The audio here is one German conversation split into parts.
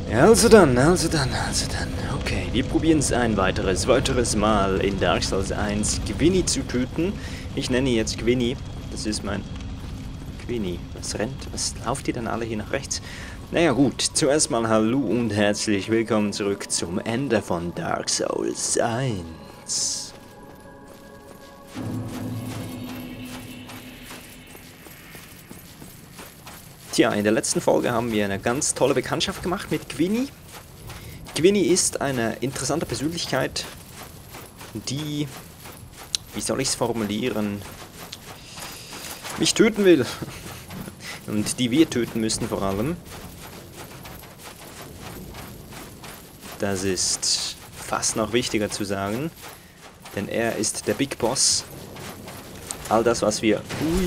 Also dann. Okay, wir probieren es ein weiteres Mal in Dark Souls 1 Gwynny zu töten. Ich nenne ihn jetzt Gwynny. Das ist mein... Gwynny, was rennt? Was lauft ihr denn alle hier nach rechts? Naja gut, zuerst mal hallo und herzlich willkommen zurück zum Ende von Dark Souls 1. Tja, in der letzten Folge haben wir eine ganz tolle Bekanntschaft gemacht mit Gwynny. Gwynny ist eine interessante Persönlichkeit, die, wie soll ich es formulieren, mich töten will. Und die wir töten müssen vor allem. Das ist fast noch wichtiger zu sagen, denn er ist der Big Boss. All das, was wir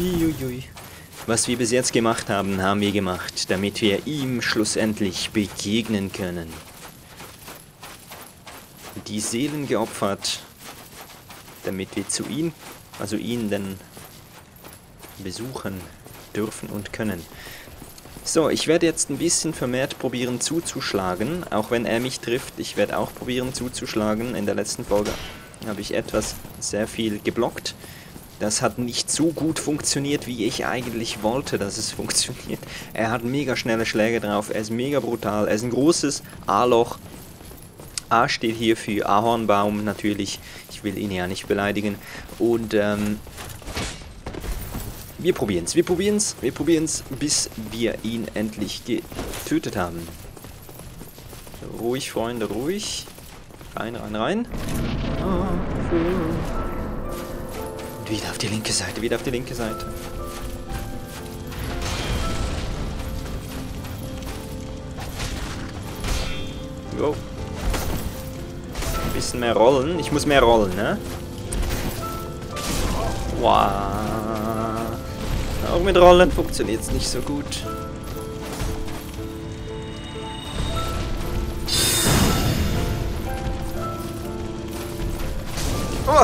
bis jetzt gemacht haben, haben wir gemacht, damit wir ihm schlussendlich begegnen können. Die Seelen geopfert, damit wir zu ihm, also ihn dann besuchen dürfen und können. So, ich werde jetzt ein bisschen vermehrt probieren zuzuschlagen, auch wenn er mich trifft. Ich werde auch probieren zuzuschlagen. In der letzten Folge habe ich sehr viel geblockt. Das hat nicht so gut funktioniert, wie ich eigentlich wollte, dass es funktioniert. Er hat mega schnelle Schläge drauf, er ist mega brutal, er ist ein großes A-Loch. A steht hier für Ahornbaum, natürlich. Ich will ihn ja nicht beleidigen. Und wir probieren's, bis wir ihn endlich getötet haben. Ruhig, Freunde, ruhig. Rein. Und wieder auf die linke Seite, Jo. Ein bisschen mehr rollen. Ich muss mehr rollen, ne? Wow. Auch mit Rollen funktioniert es nicht so gut. Oh.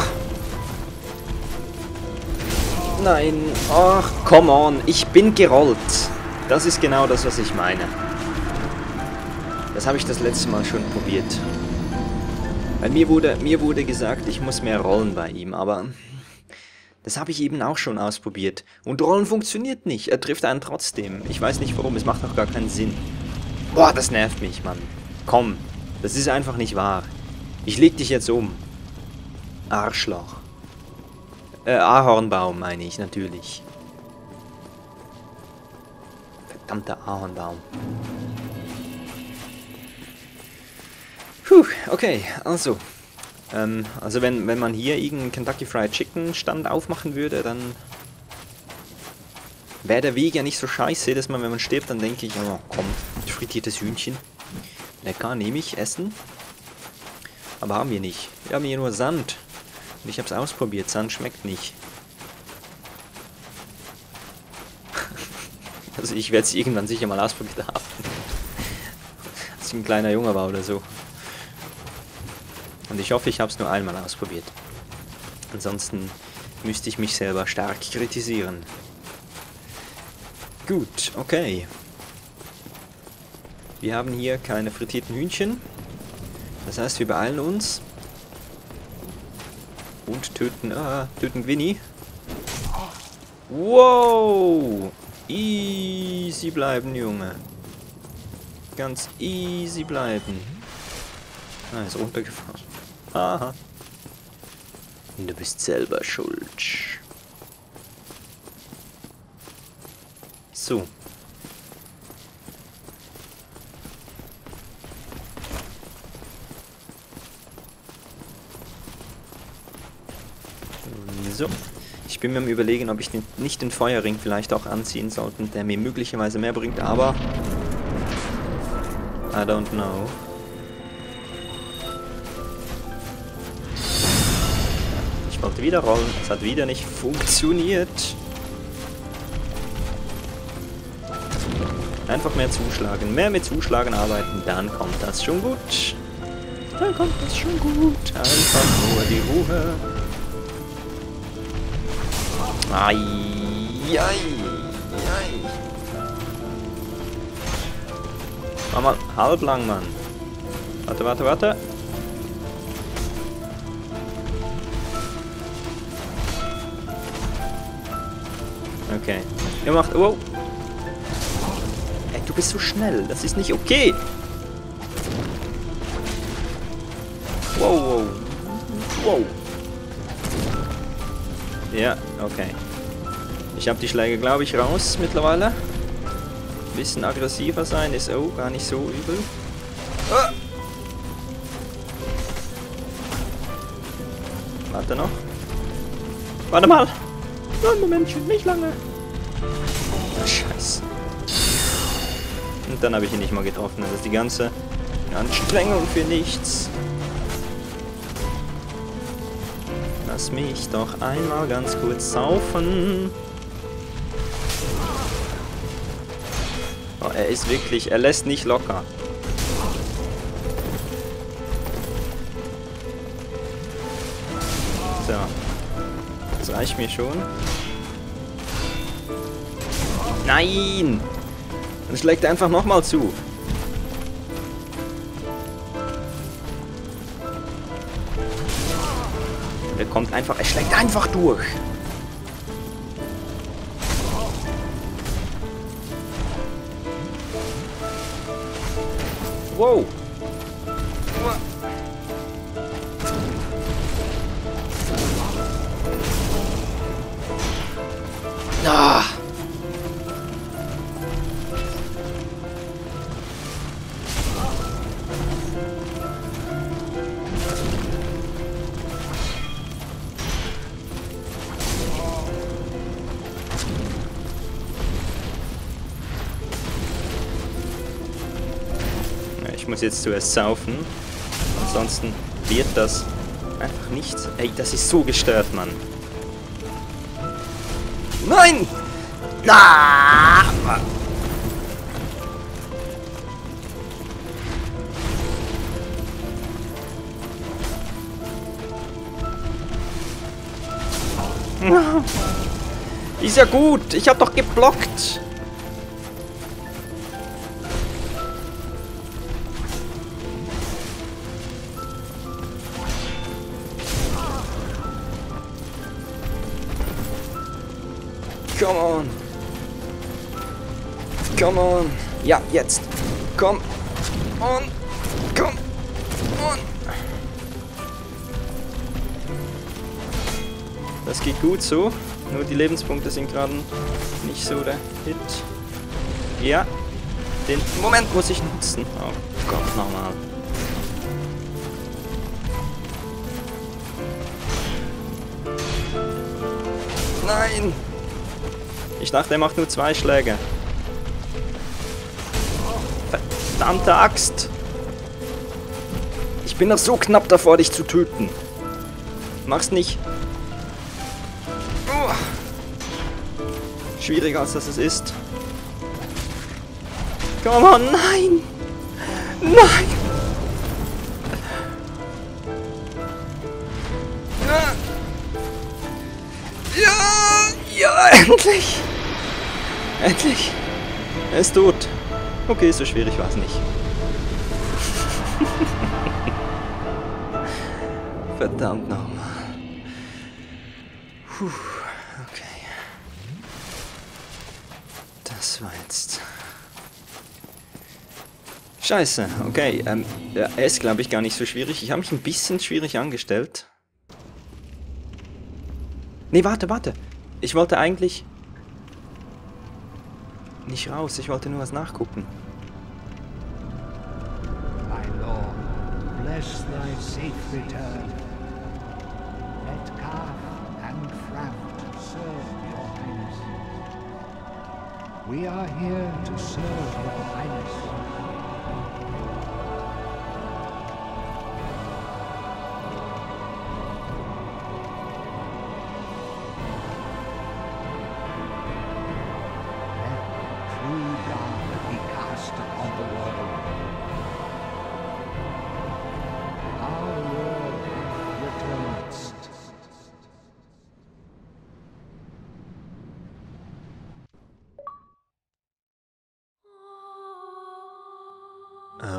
Nein. Ach, come on. Ich bin gerollt. Das ist genau das, was ich meine. Das habe ich das letzte Mal schon probiert. Weil mir wurde gesagt, ich muss mehr rollen bei ihm, aber... Das habe ich eben auch schon ausprobiert. Und Rollen funktioniert nicht. Er trifft einen trotzdem. Ich weiß nicht warum. Es macht doch gar keinen Sinn. Boah, das nervt mich, Mann. Komm. Das ist einfach nicht wahr. Ich leg dich jetzt um. Arschloch. Ahornbaum meine ich natürlich. Verdammter Ahornbaum. Puh, okay. Also wenn man hier irgendeinen Kentucky Fried Chicken Stand aufmachen würde, dann wäre der Weg ja nicht so scheiße. Dass man, wenn man stirbt, dann denke ich, oh komm, frittiertes Hühnchen. Lecker, nehme ich, essen. Aber haben wir nicht. Wir haben hier nur Sand. Und ich habe es ausprobiert, Sand schmeckt nicht. Also ich werde es irgendwann sicher mal ausprobiert haben. Als ich ein kleiner Junge war oder so. Und ich hoffe, ich habe es nur einmal ausprobiert. Ansonsten müsste ich mich selber stark kritisieren. Gut, okay. Wir haben hier keine frittierten Hühnchen. Das heißt, wir beeilen uns. Und töten Gwynny. Wow! Easy bleiben, Junge. Ganz easy bleiben. Ah, ist runtergefahren. Aha. Du bist selber schuld. So. So. Ich bin mir am Überlegen, ob ich nicht den Feuerring vielleicht auch anziehen sollte, der mir möglicherweise mehr bringt, aber... I don't know. Ich wollte wieder rollen, es hat wieder nicht funktioniert. Einfach mehr zuschlagen, mehr mit Zuschlagen arbeiten, dann kommt das schon gut. Einfach nur die Ruhe. Ai. Mach mal halblang, Mann. Warte, warte, warte. Okay. Ihr macht... Wow. Ey, du bist so schnell. Das ist nicht okay. Wow, wow. Wow. Ja, okay. Ich habe die Schläge, glaube ich, raus mittlerweile. Ein bisschen aggressiver sein ist auch gar nicht so übel. Ah. Warte noch. Warte mal. Nur ein Momentchen, nicht lange. Scheiße. Und dann habe ich ihn nicht mal getroffen. Das ist die ganze Anstrengung für nichts. Lass mich doch einmal ganz kurz saufen. Oh, er ist wirklich, er lässt nicht locker. So. Das reicht mir schon. Nein! Dann schlägt er einfach nochmal zu. Er kommt einfach, er schlägt einfach durch. Wow. Ah. Ich muss jetzt zuerst saufen. Ansonsten wird das einfach nichts. Ey, das ist so gestört, Mann. Nein! Na! Ist ja gut. Ich hab doch geblockt. Come on. Come on. Ja, jetzt. Komm. On. Komm. On. Das geht gut so. Nur die Lebenspunkte sind gerade nicht so der Hit. Ja. Den Moment muss ich nutzen. Oh Gott, nochmal. Nein. Ich dachte, er macht nur 2 Schläge. Verdammte Axt! Ich bin noch so knapp davor, dich zu töten. Mach's nicht. Schwieriger als das es ist. Komm on, nein! Nein! Ja! Ja, endlich! Endlich! Er ist tot. Okay, so schwierig war es nicht. Verdammt nochmal. Puh, okay. Das war jetzt... Scheiße, okay. Ja, er ist, glaube ich, gar nicht so schwierig. Ich habe mich ein bisschen schwierig angestellt. Nee, warte, warte. Ich wollte eigentlich... nicht raus, ich wollte nur was nachgucken. My Lord, bless thy safe return. Let calf and craft serve your highness. We are here to serve your highness.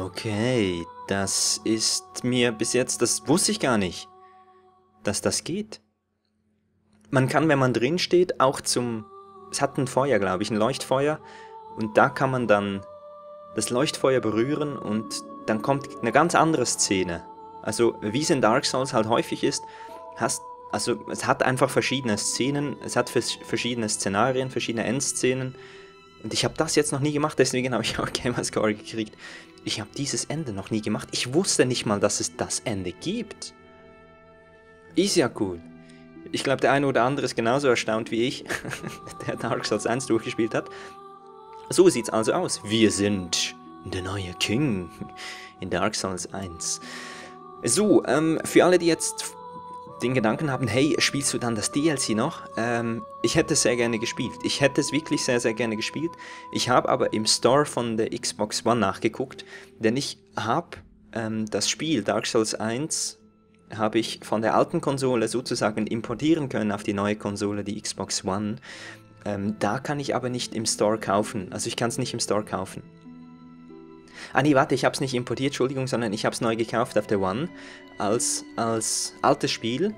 Okay, das ist mir bis jetzt, das wusste ich gar nicht, dass das geht. Man kann, wenn man drin steht, auch es hat ein Feuer, glaube ich, ein Leuchtfeuer, und da kann man dann das Leuchtfeuer berühren und dann kommt eine ganz andere Szene. Also, wie es in Dark Souls halt häufig ist, also es hat einfach verschiedene Szenen, es hat verschiedene Szenarien, verschiedene Endszenen. Und ich habe das jetzt noch nie gemacht, deswegen habe ich auch Gamerscore gekriegt. Ich habe dieses Ende noch nie gemacht. Ich wusste nicht mal, dass es das Ende gibt. Ist ja cool. Ich glaube, der eine oder andere ist genauso erstaunt wie ich, der Dark Souls 1 durchgespielt hat. So sieht's also aus. Wir sind der neue King in Dark Souls 1. So, für alle, die jetzt den Gedanken haben, hey, spielst du dann das DLC noch? Ich hätte es sehr gerne gespielt. Ich hätte es wirklich sehr, sehr gerne gespielt. Ich habe aber im Store von der Xbox One nachgeguckt, denn ich habe das Spiel Dark Souls 1 habe ich von der alten Konsole sozusagen importieren können auf die neue Konsole, die Xbox One. Da kann ich aber nicht im Store kaufen. Also ich kann es nicht im Store kaufen. Ah nee, warte, ich habe es nicht importiert, Entschuldigung, sondern ich habe es neu gekauft auf der One als altes Spiel.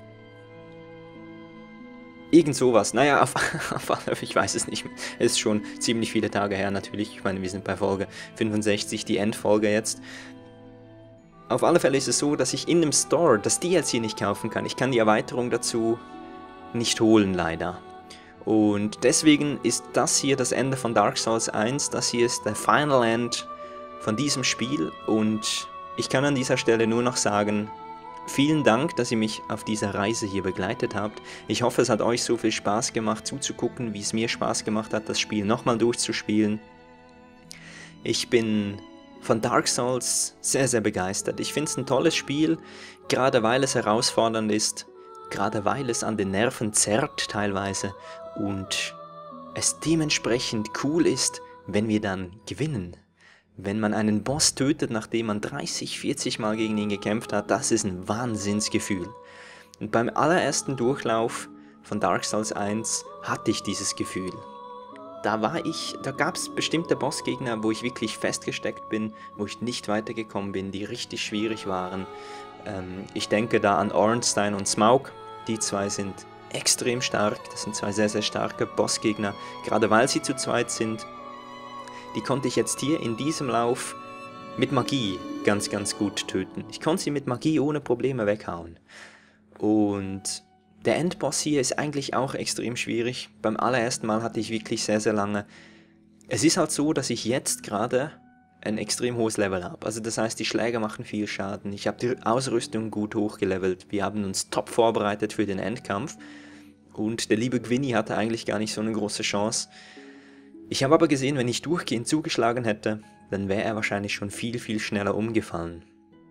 Irgend sowas. Naja, ich weiß es nicht mehr. Es ist schon ziemlich viele Tage her natürlich. Ich meine, wir sind bei Folge 65, die Endfolge jetzt. Auf alle Fälle ist es so, dass ich in dem Store das DLC nicht kaufen kann. Ich kann die Erweiterung dazu nicht holen, leider. Und deswegen ist das hier das Ende von Dark Souls 1. Das hier ist der Final End von diesem Spiel. Und ich kann an dieser Stelle nur noch sagen, vielen Dank, dass ihr mich auf dieser Reise hier begleitet habt. Ich hoffe, es hat euch so viel Spaß gemacht zuzugucken, wie es mir Spaß gemacht hat, das Spiel nochmal durchzuspielen. Ich bin von Dark Souls sehr, sehr begeistert. Ich finde es ein tolles Spiel, gerade weil es herausfordernd ist, gerade weil es an den Nerven zerrt teilweise und es dementsprechend cool ist, wenn wir dann gewinnen. Wenn man einen Boss tötet, nachdem man 30, 40 Mal gegen ihn gekämpft hat, das ist ein Wahnsinnsgefühl. Und beim allerersten Durchlauf von Dark Souls 1 hatte ich dieses Gefühl. Da gab es bestimmte Bossgegner, wo ich wirklich festgesteckt bin, wo ich nicht weitergekommen bin, die richtig schwierig waren. Ich denke da an Ornstein und Smaug, die zwei sind extrem stark, das sind zwei sehr, sehr starke Bossgegner, gerade weil sie zu zweit sind. Die konnte ich jetzt hier in diesem Lauf mit Magie ganz, ganz gut töten. Ich konnte sie mit Magie ohne Probleme weghauen. Und der Endboss hier ist eigentlich auch extrem schwierig. Beim allerersten Mal hatte ich wirklich sehr, sehr lange. Es ist halt so, dass ich jetzt gerade ein extrem hohes Level habe. Also das heißt, die Schläge machen viel Schaden. Ich habe die Ausrüstung gut hochgelevelt. Wir haben uns top vorbereitet für den Endkampf. Und der liebe Gwynny hatte eigentlich gar nicht so eine große Chance. Ich habe aber gesehen, wenn ich durchgehend zugeschlagen hätte, dann wäre er wahrscheinlich schon viel, viel schneller umgefallen.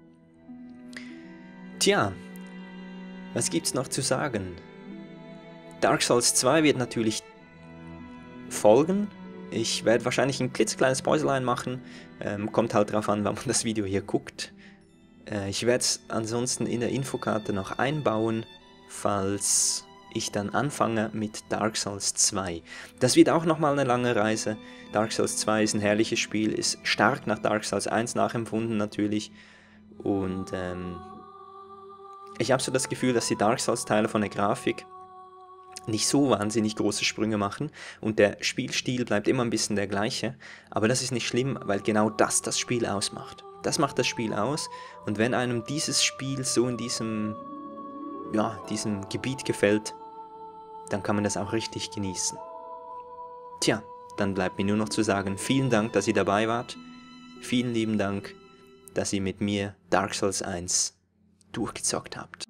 Tja, was gibt's noch zu sagen? Dark Souls 2 wird natürlich folgen. Ich werde wahrscheinlich ein klitzekleines Päuselein machen. Kommt halt drauf an, wann man das Video hier guckt. Ich werde es ansonsten in der Infokarte noch einbauen, falls ich dann anfange mit Dark Souls 2. Das wird auch nochmal eine lange Reise. Dark Souls 2 ist ein herrliches Spiel, ist stark nach Dark Souls 1 nachempfunden natürlich. Und ich habe so das Gefühl, dass die Dark Souls Teile von der Grafik nicht so wahnsinnig große Sprünge machen und der Spielstil bleibt immer ein bisschen der gleiche. Aber das ist nicht schlimm, weil genau das Spiel ausmacht. Das macht das Spiel aus und wenn einem dieses Spiel so in diesem Gebiet gefällt, dann kann man das auch richtig genießen. Tja, dann bleibt mir nur noch zu sagen, vielen Dank, dass ihr dabei wart. Vielen lieben Dank, dass ihr mit mir Dark Souls 1 durchgezockt habt.